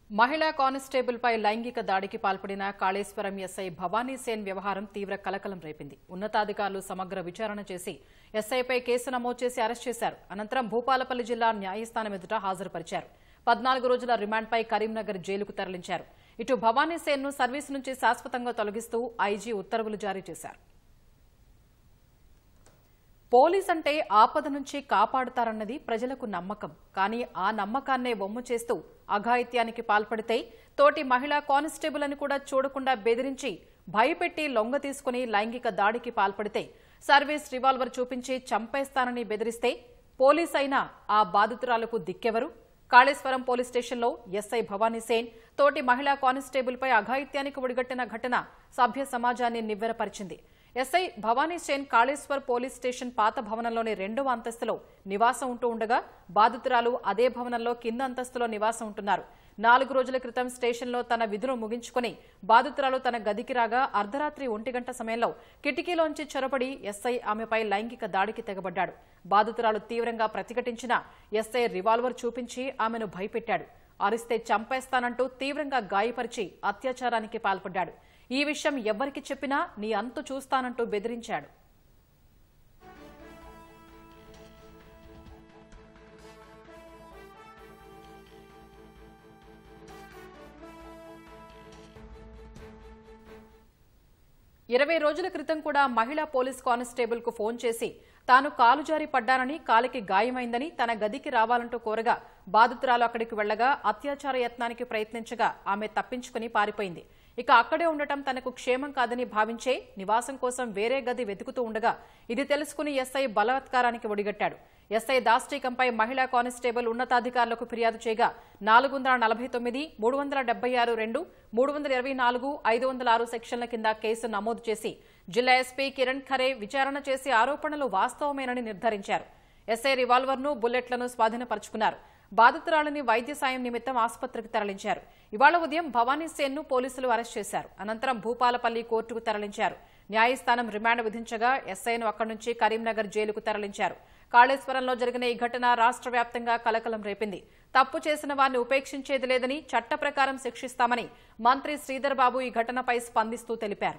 మహిళా కానిస్టేబుల్పై లైంగిక దాడికి పాల్పడిన కాళేశ్వరం ఎస్ఐ భవానీ సేన్ వ్యవహారం తీవ్ర కలకలం రేపింది. ఉన్నతాధికారులు సమగ్ర విచారణ చేసి ఎస్ఐపై కేసు నమోదు చేసి అరెస్ట్ చేశారు. అనంతరం భూపాలపల్లి జిల్లా న్యాయస్థానం ఎదుట హాజరుపరిచారు. 14 రోజుల రిమాండ్పై కరీంనగర్ జైలుకు తరలించారు. ఇటు భవానీ సేన్ను సర్వీసు నుంచి శాశ్వతంగా తొలగిస్తూ ఐజీ ఉత్తర్వులు జారీ చేశారు. పోలీస్ అంటే ఆపద నుంచి కాపాడుతారన్నది ప్రజలకు నమ్మకం. కానీ ఆ నమ్మకాన్నే వమ్ము చేస్తూ అఘాయిత్యానికి పాల్పడితే తోటి మహిళా కానిస్టేబుల్ అని కూడా చూడకుండా బెదిరించి భయపెట్టి లొంగ తీసుకుని లైంగిక దాడికి పాల్పడితే సర్వీస్ రివాల్వర్ చూపించి చంపేస్తానని బెదిరిస్తే పోలీస్ అయినా ఆ బాధితురాలకు దిక్కెవరు? కాళేశ్వరం పోలీస్ స్టేషన్లో ఎస్ఐ భవానీ సేన్ తోటి మహిళా కానిస్టేబుల్పై అఘాయిత్యానికి ఒడిగట్టిన ఘటన సభ్య సమాజాన్ని నివ్వెరపరిచింది. SI Bhavani Sen Kaleshwar police station పాత భవనంలోని 2వ అంతస్తులో నివాసం ఉంటూ ఉండగా బాధితురాలు అదే భవనంలో కింద అంతస్తులో నివాసం ఉంటున్నారు. 4 రోజుల క్రితం స్టేషన్లో తన విధులు ముగించుకుని బాధితురాలు తన గదికి రాగా అర్ధరాత్రి 1 గంట సమయంలో కిటికీలోంచి చొరబడి ఎస్ఐ ఆమెపై లైంగిక దాడికి తెగబడ్డాడు. బాధితురాలు తీవ్రంగా ప్రతిఘటించిన ఎస్ఐ రివాల్వర్ చూపించి ఆమెను భయపెట్టాడు. అరిస్తే చంపేస్తానంటూ తీవ్రంగా గాయపరిచి అత్యాచారానికి పాల్పడ్డాడు. ఈ విషయం ఎవ్వరికి చెప్పినా నీ అంతు చూస్తానంటూ బెదిరించాడు. ఇరవై రోజుల క్రితం కూడా మహిళా పోలీస్ కానిస్టేబుల్ కు ఫోన్ చేసి తాను కాలు జారి పడ్డానని, కాలికి గాయమైందని తన గదికి రావాలంటూ కోరగా బాధితురాలు అక్కడికి వెళ్లగా అత్యాచార యత్నానికి ప్రయత్నించగా ఆమె తప్పించుకుని పారిపోయింది. ఇక అక్కడే ఉండటం తనకు క్షేమం కాదని భావించే నివాసం కోసం వేరే గది వెతుకుతూ ఉండగా ఇది తెలుసుకుని ఎస్ఐ బలాత్కారానికి ఒడిగట్టాడు. ఎస్ఐ దాష్టీకంపై మహిళా కానిస్టేబుల్ ఉన్నతాధికారులకు ఫిర్యాదు చేయగా 449, 376(2), 324, 506 సెక్షన్ల కింద కేసు నమోదు చేసి జిల్లా ఎస్పీ కిరణ్ ఖరే విచారణ చేసి ఆరోపణలు వాస్తవమేనని నిర్ధారించారు. ఎస్ఐ రివాల్వర్ను, బుల్లెట్లను స్వాధీనపరుచుకున్నారు. బాధితురాలిని వైద్య సాయం నిమిత్తం ఆసుపత్రికి తరలించారు. ఇవాళ ఉదయం భవానీ సేన్ను పోలీసులు అరెస్ట్ చేశారు. అనంతరం భూపాలపల్లి కోర్టుకు తరలించారు. న్యాయస్థానం రిమాండ్ విధించగా ఎస్ఐను అక్కడి నుంచి కరీంనగర్ జైలుకు తరలించారు. కాళేశ్వరంలో జరిగిన ఈ ఘటన రాష్ట్ర వ్యాప్తంగా కలకలం రేపింది. తప్పు చేసిన వారిని ఉపేక్షించేది లేదని, చట్ట ప్రకారం శిక్షిస్తామని మంత్రి శ్రీధర్ బాబు ఈ ఘటనపై స్పందిస్తూ తెలిపారు.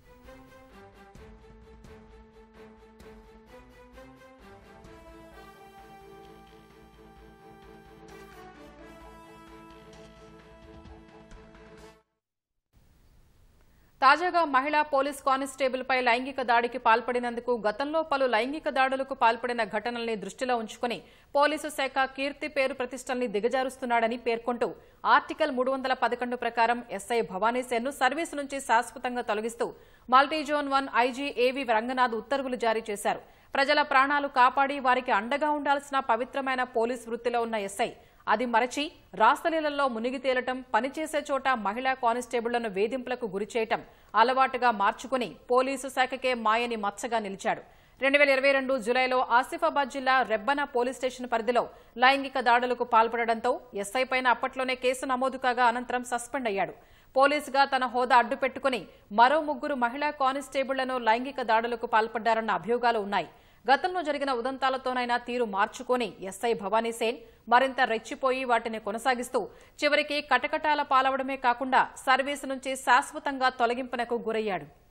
తాజాగా మహిళా పోలీస్ కానిస్టేబుల్పై లైంగిక దాడికి పాల్పడినందుకు గతంలో పలు లైంగిక దాడులకు పాల్పడిన ఘటనల్ని దృష్టిలో ఉంచుకుని పోలీసు శాఖ కీర్తి పేరు ప్రతిష్టల్ని దిగజారుస్తున్నాడని పేర్కొంటూ ఆర్టికల్ 311 ప్రకారం ఎస్ఐ భవానీ సేన్ను సర్వీసు నుంచి శాశ్వతంగా తొలగిస్తూ మల్టీజోన్ 1 ఐజీ ఏవి రంగనాథ్ ఉత్తర్వులు జారీ చేశారు. ప్రజల ప్రాణాలు కాపాడి వారికి అండగా ఉండాల్సిన పవిత్రమైన పోలీస్ వృత్తిలో ఉన్న ఎస్ఐ అది మరచి రాస్తలీలల్లో మునిగి తేలటం, పనిచేసే చోట మహిళా కానిస్టేబుళ్లను వేధింపులకు గురిచేయటం అలవాటుగా మార్చుకుని పోలీసు శాఖకే మాయని మచ్చగా నిలిచాడు. 2022 జులైలో ఆసిఫాబాద్ జిల్లా రెబ్బన పోలీస్ స్టేషన్ పరిధిలో లైంగిక దాడులకు పాల్పడడంతో ఎస్ఐ పైన అప్పట్లోనే కేసు నమోదు కాగా అనంతరం సస్పెండ్ అయ్యాడు. పోలీసుగా తన హోదా అడ్డుపెట్టుకుని మరో 3 మహిళా కానిస్టేబుళ్లను లైంగిక దాడులకు పాల్పడ్డారన్న అభియోగాలు ఉన్నాయి. గతంలో జరిగిన ఉదంతాలతోనైనా తీరు మార్చుకొని ఎస్ఐ భవానీ సేన్ మరింత రెచ్చిపోయి వాటిని కొనసాగిస్తూ చివరికి కటకటాల పాలవడమే కాకుండా సర్వీసు నుంచి శాశ్వతంగా తొలగింపునకు గురయ్యాడు.